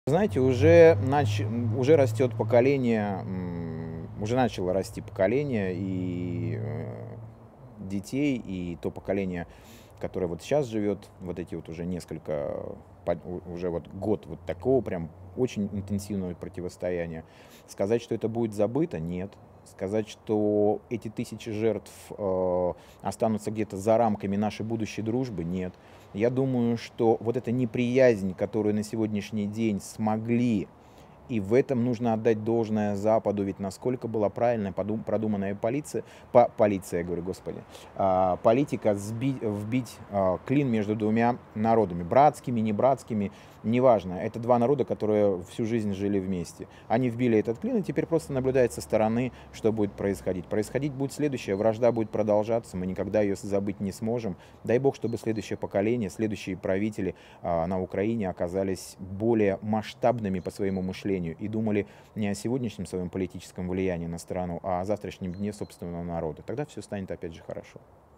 Знаете, уже растет поколение, уже начало расти поколение и детей, и то поколение, которое вот сейчас живет, вот эти вот уже несколько, уже вот год вот такого прям очень интенсивного противостояния. Сказать, что это будет забыто, нет. Сказать, что эти тысячи жертв останутся где-то за рамками нашей будущей дружбы, нет. Я думаю, что вот эта неприязнь, которую на сегодняшний день смогли, и в этом нужно отдать должное Западу, ведь насколько была правильная продуманная полиция, я говорю, господи, политика вбить клин между двумя народами, братскими, не братскими, неважно. Это два народа, которые всю жизнь жили вместе. Они вбили этот клин, и теперь просто наблюдают со стороны, что будет происходить. Происходить будет следующее, вражда будет продолжаться, мы никогда ее забыть не сможем. Дай бог, чтобы следующее поколение, следующие правители на Украине оказались более масштабными по своему мышлению и думали не о сегодняшнем своем политическом влиянии на страну, а о завтрашнем дне собственного народа. Тогда все станет опять же хорошо.